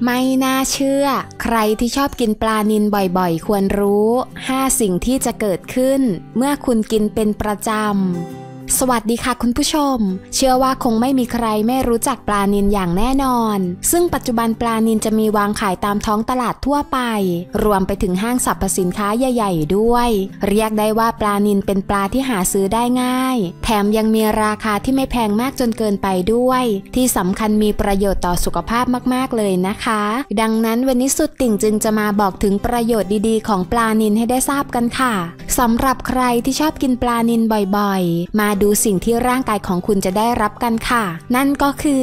ไม่น่าเชื่อใครที่ชอบกินปลานิลบ่อยๆควรรู้5สิ่งที่จะเกิดขึ้นเมื่อคุณกินเป็นประจำสวัสดีค่ะคุณผู้ชมเชื่อว่าคงไม่มีใครไม่รู้จักปลานิลอย่างแน่นอนซึ่งปัจจุบันปลานิลจะมีวางขายตามท้องตลาดทั่วไปรวมไปถึงห้างสรรพสินค้าใหญ่ๆด้วยเรียกได้ว่าปลานิลเป็นปลาที่หาซื้อได้ง่ายแถมยังมีราคาที่ไม่แพงมากจนเกินไปด้วยที่สำคัญมีประโยชน์ต่อสุขภาพมากๆเลยนะคะดังนั้นวันนี้สุดติ่งจึงจะมาบอกถึงประโยชน์ดีๆของปลานิลให้ได้ทราบกันค่ะสำหรับใครที่ชอบกินปลานิลบ่อยๆมาดูสิ่งที่ร่างกายของคุณจะได้รับกันค่ะนั่นก็คือ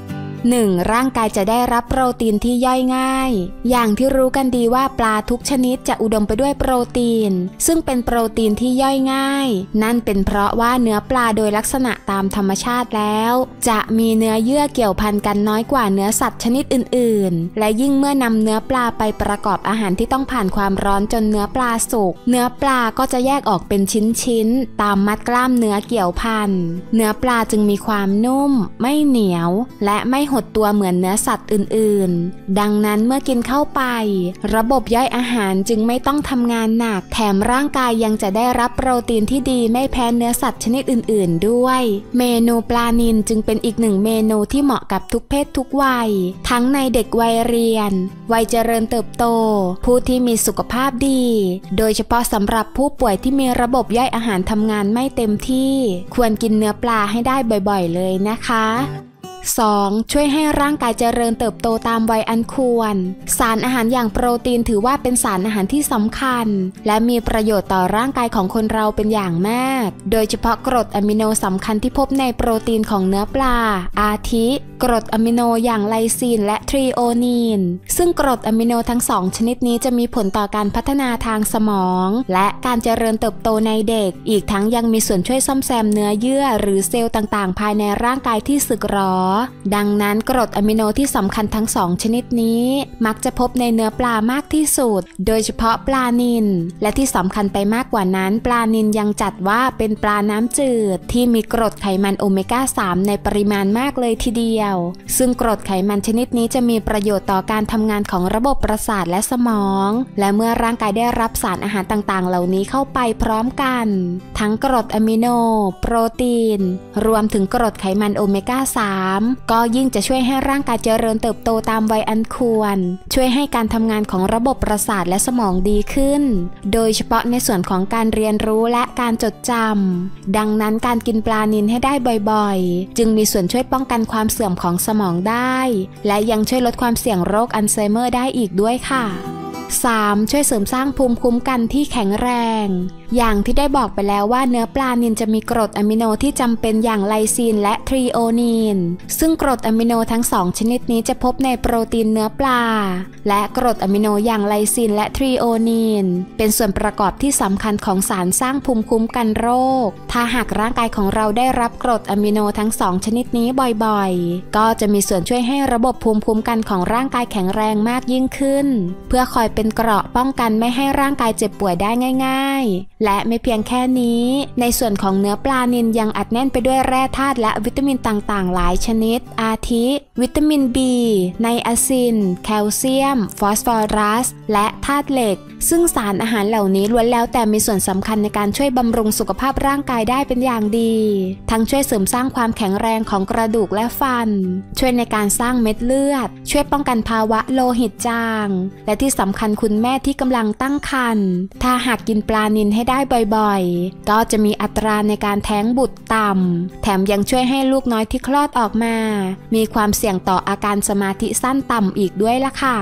1. ร่างกายจะได้รับโปรตีนที่ย่อยง่ายอย่างที่รู้กันดีว่าปลาทุกชนิดจะอุดมไปด้วยโปรตีนซึ่งเป็นโปรตีนที่ย่อยง่ายนั่นเป็นเพราะว่าเนื้อปลาโดยลักษณะตามธรรมชาติแล้วจะมีเนื้อเยื่อเกี่ยวพันกันน้อยกว่าเนื้อสัตว์ชนิดอื่นๆและยิ่งเมื่อนำเนื้อปลาไปประกอบอาหารที่ต้องผ่านความร้อนจนเนื้อปลาสุกเนื้อปลาก็จะแยกออกเป็นชิ้นๆตามมัดกล้ามเนื้อเกี่ยวพันเนื้อปลาจึงมีความนุ่มไม่เหนียวและไม่หดตัวเหมือนเนื้อสัตว์อื่นๆดังนั้นเมื่อกินเข้าไประบบย่อยอาหารจึงไม่ต้องทำงานหนักแถมร่างกายยังจะได้รับโปรตีนที่ดีไม่แพ้เนื้อสัตว์ชนิดอื่นๆด้วยเมนูปลานิลจึงเป็นอีกหนึ่งเมนูที่เหมาะกับทุกเพศทุกวัยทั้งในเด็กวัยเรียนวัยเจริญเติบโตผู้ที่มีสุขภาพดีโดยเฉพาะสำหรับผู้ป่วยที่มีระบบย่อยอาหารทำงานไม่เต็มที่ควรกินเนื้อปลาให้ได้บ่อยๆเลยนะคะ 2. ช่วยให้ร่างกายเจริญเติบโตตามวัยอันควรสารอาหารอย่างโปรตีนถือว่าเป็นสารอาหารที่สำคัญและมีประโยชน์ต่อร่างกายของคนเราเป็นอย่างมากโดยเฉพาะกรดอะมิโนสำคัญที่พบในโปรตีนของเนื้อปลาอาทิกรดอะมิโนอย่างไลซีนและทริโอนีนซึ่งกรดอะมิโนทั้งสองชนิดนี้จะมีผลต่อการพัฒนาทางสมองและการเจริญเติบโตในเด็กอีกทั้งยังมีส่วนช่วยซ่อมแซมเนื้อเยื่อหรือเซลล์ต่างๆภายในร่างกายที่สึกหรอดังนั้นกรดอะมิโนที่สำคัญทั้งสองชนิดนี้มักจะพบในเนื้อปลามากที่สุดโดยเฉพาะปลานิลและที่สำคัญไปมากกว่านั้นปลานิลยังจัดว่าเป็นปลาน้ำจืดที่มีกรดไขมันโอเมก้า 3ในปริมาณมากเลยทีเดียวซึ่งกรดไขมันชนิดนี้จะมีประโยชน์ต่อการทำงานของระบบประสาทและสมองและเมื่อร่างกายได้รับสารอาหารต่างๆเหล่านี้เข้าไปพร้อมกันทั้งกรดอะมิโนโปรตีนรวมถึงกรดไขมันโอเมก้า 3ก็ยิ่งจะช่วยให้ร่างกายเจริญเติบโตตามวัยอันควรช่วยให้การทำงานของระบบประสาทและสมองดีขึ้นโดยเฉพาะในส่วนของการเรียนรู้และการจดจำดังนั้นการกินปลานิลให้ได้บ่อยๆจึงมีส่วนช่วยป้องกันความเสื่อมของสมองได้และยังช่วยลดความเสี่ยงโรคอัลไซเมอร์ได้อีกด้วยค่ะ 3. ช่วยเสริมสร้างภูมิคุ้มกันที่แข็งแรงอย่างที่ได้บอกไปแล้วว่าเนื้อปลานิลจะมีกรดอะมิโนที่จำเป็นอย่างไลซีนและทริโอนีนซึ่งกรดอะมิโนทั้งสองชนิดนี้จะพบในโปรตีนเนื้อปลาและกรดอะมิโนอย่างไลซีนและทริโอนีนเป็นส่วนประกอบที่สำคัญของสารสร้างภูมิคุ้มกันโรคถ้าหากร่างกายของเราได้รับกรดอะมิโนทั้งสองชนิดนี้บ่อยๆก็จะมีส่วนช่วยให้ระบบภูมิคุ้มกันของร่างกายแข็งแรงมากยิ่งขึ้นเพื่อคอยเป็นเกราะป้องกันไม่ให้ร่างกายเจ็บป่วยได้ง่ายๆและไม่เพียงแค่นี้ในส่วนของเนื้อปลานิลยังอัดแน่นไปด้วยแร่ธาตุและวิตามินต่างๆหลายชนิดอาทิวิตามิน B ไนอาซินแคลเซียมฟอสฟอรัสและธาตุเหล็กซึ่งสารอาหารเหล่านี้ล้วนแล้วแต่มีส่วนสำคัญในการช่วยบำรุงสุขภาพร่างกายได้เป็นอย่างดีทั้งช่วยเสริมสร้างความแข็งแรงของกระดูกและฟันช่วยในการสร้างเม็ดเลือดช่วยป้องกันภาวะโลหิตจางและที่สำคัญคุณแม่ที่กำลังตั้งครรภ์ถ้าหากกินปลานิลให้ได้บ่อยๆก็จะมีอัตราในการแท้งบุตรต่ำแถมยังช่วยให้ลูกน้อยที่คลอดออกมามีความเสี่ยงต่ออาการสมาธิสั้นต่ำอีกด้วยล่ะค่ะ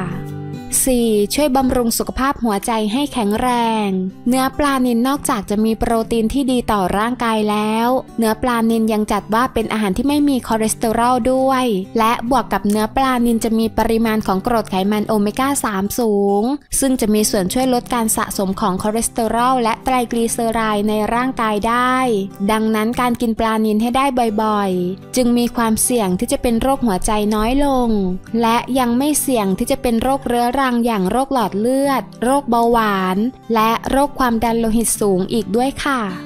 4. ช่วยบำรุงสุขภาพหัวใจให้แข็งแรงเนื้อปลานิลนอกจากจะมีโปรตีนที่ดีต่อร่างกายแล้วเนื้อปลานิลยังจัดว่าเป็นอาหารที่ไม่มีคอเลสเตอรอลด้วยและบวกกับเนื้อปลานิลจะมีปริมาณของกรดไขมันโอเมก้า 3 สูงซึ่งจะมีส่วนช่วยลดการสะสมของคอเลสเตอรอลและไตรกลีเซอไรด์ในร่างกายได้ดังนั้นการกินปลานิลให้ได้บ่อยๆจึงมีความเสี่ยงที่จะเป็นโรคหัวใจน้อยลงและยังไม่เสี่ยงที่จะเป็นโรคเรื้อรังอย่างโรคหลอดเลือดโรคเบาหวานและโรคความดันโลหิตสูงอีกด้วยค่ะ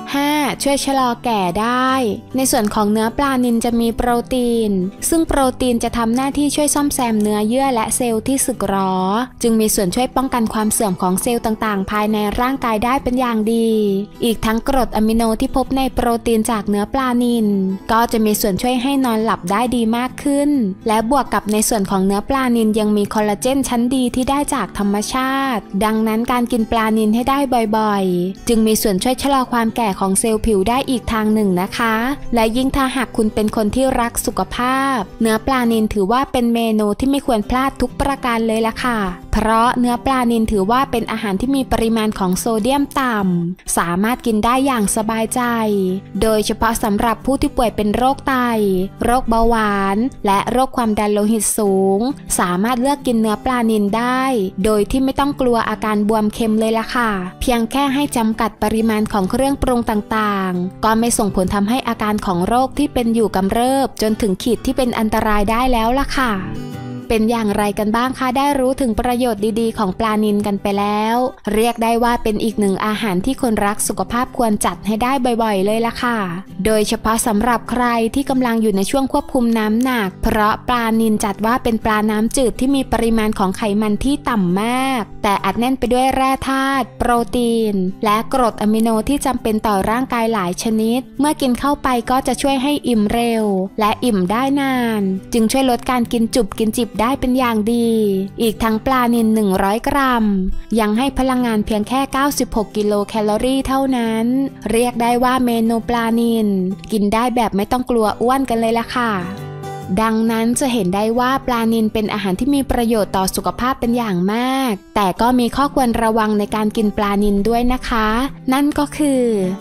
5. ช่วยชะลอแก่ได้ในส่วนของเนื้อปลานิลจะมีโปรตีนซึ่งโปรตีนจะทำหน้าที่ช่วยซ่อมแซมเนื้อเยื่อและเซลล์ที่สึกหรอจึงมีส่วนช่วยป้องกันความเสื่อมของเซลล์ต่างๆภายในร่างกายได้เป็นอย่างดีอีกทั้งกรดอะมิโนที่พบในโปรตีนจากเนื้อปลานิลก็จะมีส่วนช่วยให้นอนหลับได้ดีมากขึ้นและบวกกับในส่วนของเนื้อปลานิลยังมีคอลลาเจนชั้นดีที่ได้จากธรรมชาติดังนั้นการกินปลานิลให้ได้บ่อยๆจึงมีส่วนช่วยชะลอความแก่ของเซลล์ผิวได้อีกทางหนึ่งนะคะและยิ่งถ้าหากคุณเป็นคนที่รักสุขภาพเนื้อปลานิลถือว่าเป็นเมนูที่ไม่ควรพลาดทุกประการเลยล่ะค่ะเพราะเนื้อปลานิลถือว่าเป็นอาหารที่มีปริมาณของโซเดียมต่ำสามารถกินได้อย่างสบายใจโดยเฉพาะสำหรับผู้ที่ป่วยเป็นโรคไตโรคเบาหวานและโรคความดันโลหิตสูงสามารถเลือกกินเนื้อปลานิลได้โดยที่ไม่ต้องกลัวอาการบวมเค็มเลยล่ะค่ะเพียงแค่ให้จำกัดปริมาณของเครื่องปรุงต่างๆก็ไม่ส่งผลทำให้อาการของโรคที่เป็นอยู่กำเริบจนถึงขีดที่เป็นอันตรายได้แล้วล่ะค่ะเป็นอย่างไรกันบ้างคะได้รู้ถึงประโยชน์ดีๆของปลานิลกันไปแล้วเรียกได้ว่าเป็นอีกหนึ่งอาหารที่คนรักสุขภาพควรจัดให้ได้บ่อยๆเลยล่ะค่ะโดยเฉพาะสำหรับใครที่กำลังอยู่ในช่วงควบคุมน้ำหนักเพราะปลานิลจัดว่าเป็นปลาน้ำจืดที่มีปริมาณของไขมันที่ต่ำมากแต่อัดแน่นไปด้วยแร่ธาตุโปรตีนและกรดอะมิโนที่จำเป็นต่อร่างกายหลายชนิดเมื่อกินเข้าไปก็จะช่วยให้อิ่มเร็วและอิ่มได้นานจึงช่วยลดการกินจุบกินจิบได้เป็นอย่างดีอีกทั้งปลานิล100 กรัมยังให้พลังงานเพียงแค่96 กิโลแคลอรี่เท่านั้นเรียกได้ว่าเมนูปลานิลกินได้แบบไม่ต้องกลัวอ้วนกันเลยล่ะค่ะดังนั้นจะเห็นได้ว่าปลานิลเป็นอาหารที่มีประโยชน์ต่อสุขภาพเป็นอย่างมากแต่ก็มีข้อควรระวังในการกินปลานิลด้วยนะคะนั่นก็คือ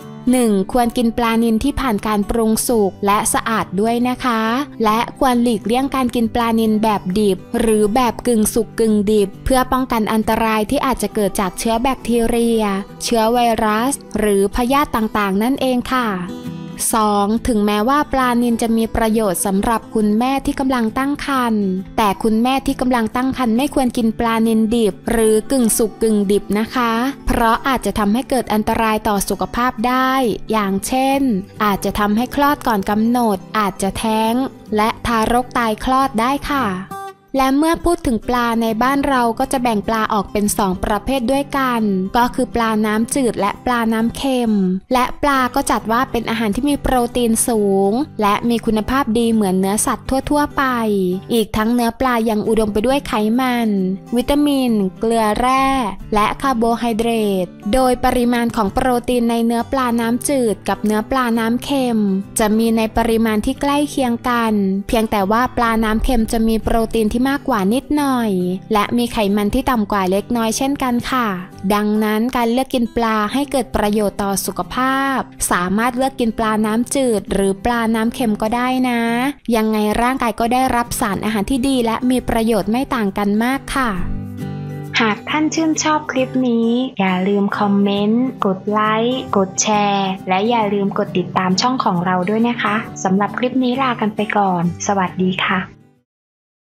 1. ควรกินปลานิลที่ผ่านการปรุงสุกและสะอาดด้วยนะคะและควรหลีกเลี่ยงการกินปลานิลแบบดิบหรือแบบกึ่งสุกกึ่งดิบเพื่อป้องกันอันตรายที่อาจจะเกิดจากเชื้อแบคทีเรียเชื้อไวรัสหรือพยาธิต่างๆนั่นเองค่ะ 2. ถึงแม้ว่าปลานิลจะมีประโยชน์สำหรับคุณแม่ที่กำลังตั้งครรภ์แต่คุณแม่ที่กำลังตั้งครรภ์ไม่ควรกินปลานิลดิบหรือกึ่งสุกกึ่งดิบนะคะเพราะอาจจะทำให้เกิดอันตรายต่อสุขภาพได้อย่างเช่นอาจจะทำให้คลอดก่อนกำหนดอาจจะแท้งและทารกตายคลอดได้ค่ะและเมื่อพูดถึงปลาในบ้านเราก็จะแบ่งปลาออกเป็น2ประเภทด้วยกันก็คือปลาน้ำจืดและปลาน้ำเค็มและปลาก็จัดว่าเป็นอาหารที่มีโปรตีนสูงและมีคุณภาพดีเหมือนเนื้อสัตว์ทั่วๆไปอีกทั้งเนื้อปลายังอุดมไปด้วยไขมันวิตามินเกลือแร่และคาร์โบไฮเดรตโดยปริมาณของโปรตีนในเนื้อปลาน้ำจืดกับเนื้อปลาน้ำเค็มจะมีในปริมาณที่ใกล้เคียงกันเพียงแต่ว่าปลาน้ำเค็มจะมีโปรตีนที่มากกว่านิดหน่อยและมีไขมันที่ต่ำกว่าเล็กน้อยเช่นกันค่ะดังนั้นการเลือกกินปลาให้เกิดประโยชน์ต่อสุขภาพสามารถเลือกกินปลาน้ำจืดหรือปลาน้ำเค็มก็ได้นะยังไงร่างกายก็ได้รับสารอาหารที่ดีและมีประโยชน์ไม่ต่างกันมากค่ะหากท่านชื่นชอบคลิปนี้อย่าลืมคอมเมนต์กดไลค์กดแชร์และอย่าลืมกดติดตามช่องของเราด้วยนะคะสำหรับคลิปนี้ลากันไปก่อนสวัสดีค่ะ